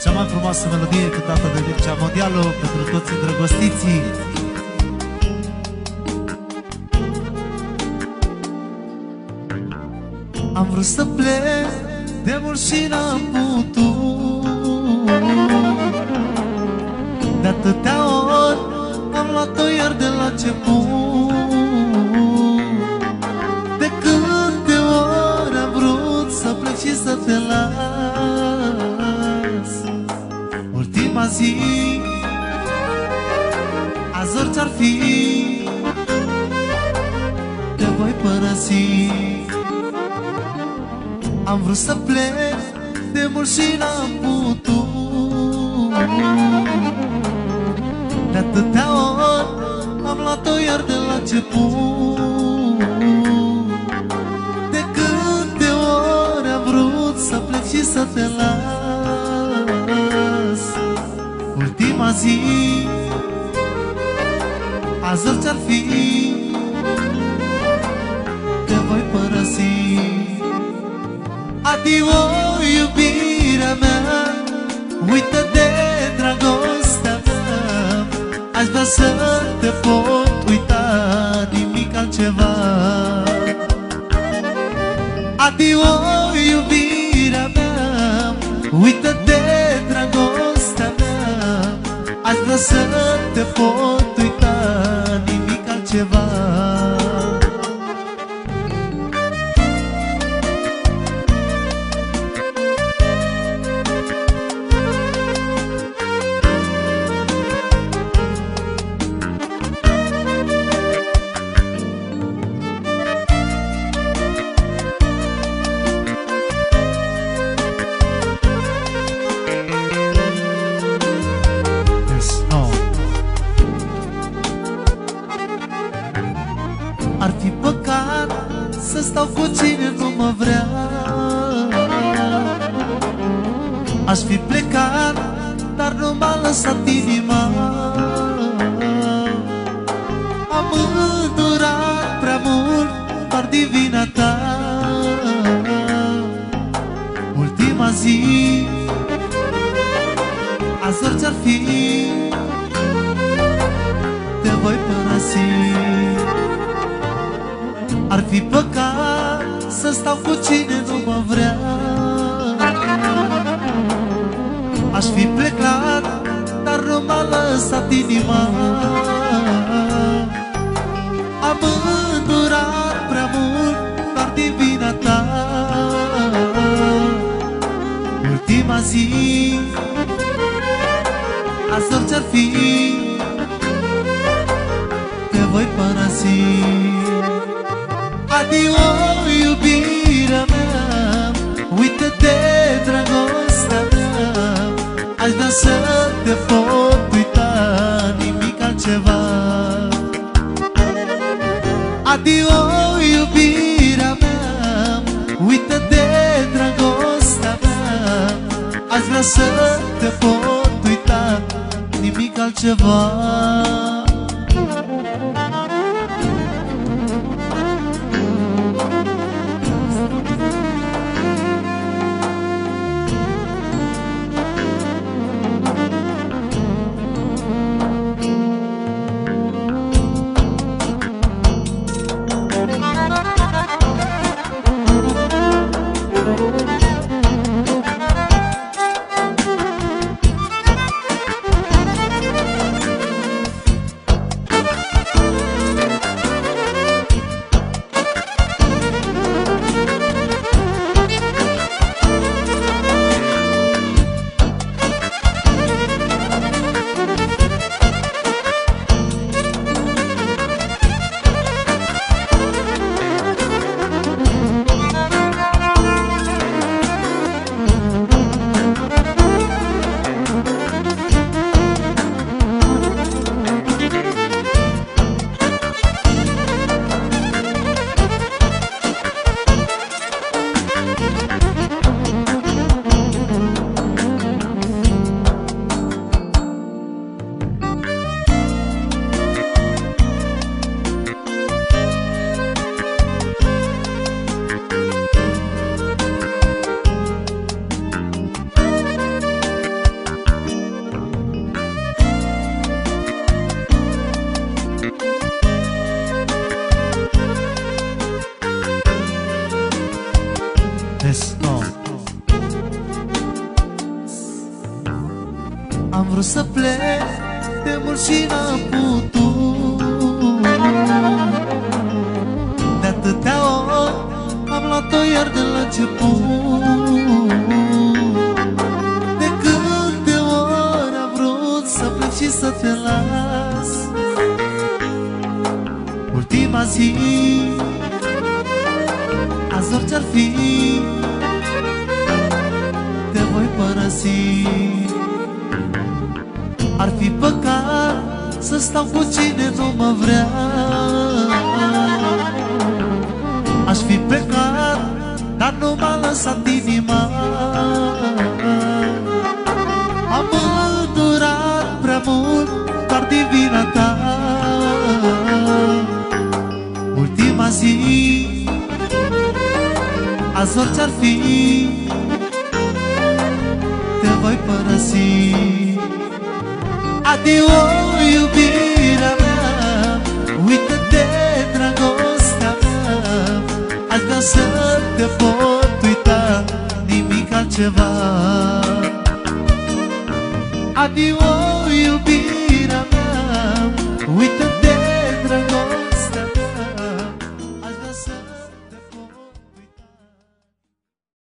Cea mai frumoasă melodie cântată de Mircea Mondialu pentru toți îndrăgostiții. Am vrut să plec de mult și n-am putut, de atâtea ori am luat-o iar de la început. De câte ori am vrut să plec și să te las. Ultima zi, azi orice-ar fi, te voi părăsi. Am vrut să plec de mult și n-am putut, de atâtea ori am luat-o iar de la început. De câte ori am vrut să plec și să te las. Ultima zi, azi orice-ar fi, te voi părăsi. Adio, iubirea mea, uită de dragostea mea. Aș vrea să te pot uita, nimic altceva. Adio, iubirea mea, uită de dragostea mea. Aș vrea să te pot uita, nimic altceva. Ar fi păcat să stau cu cine nu mă vrea. Aș fi plecat, dar nu m-a lăsat inima. Am îndurat prea mult, doar din vina ta. Ultima zi, azi orice-ar fi, te voi părăsi. Ar fi păcat să stau cu cine nu mă vrea. Aș fi plecat, dar nu m-a lăsat inima. Am îndurat prea mult, doar din vina ta. Ultima zi, azi orice-ar fi, te voi părăsi. Adio, iubirea mea, uită de dragostea mea. Aș vrea să te pot uita, nimic altceva. Adio, iubirea mea, uită de dragostea mea. Aș vrea să te pot uita, nimic altceva. Let's go. Am vrut să plec de mult și n-am putut. De atâtea ori am luat-o iar de la început. De câte ori am vrut să plec și să te las. Ultima zi, azi orice-ar fi, te voi părăsi. Ar fi păcat să stau cu cine nu mă vrea. Aș fi plecat, dar nu m-a lăsat inima. Am îndurat prea mult, doar din vina ta. Ultima zi, azi orice-ar fi, te voi părăsi. Adio, iubirea mea, uită-te, dragostea mea. Aș vrea să te pot uita, nimic altceva. Adio, iubirea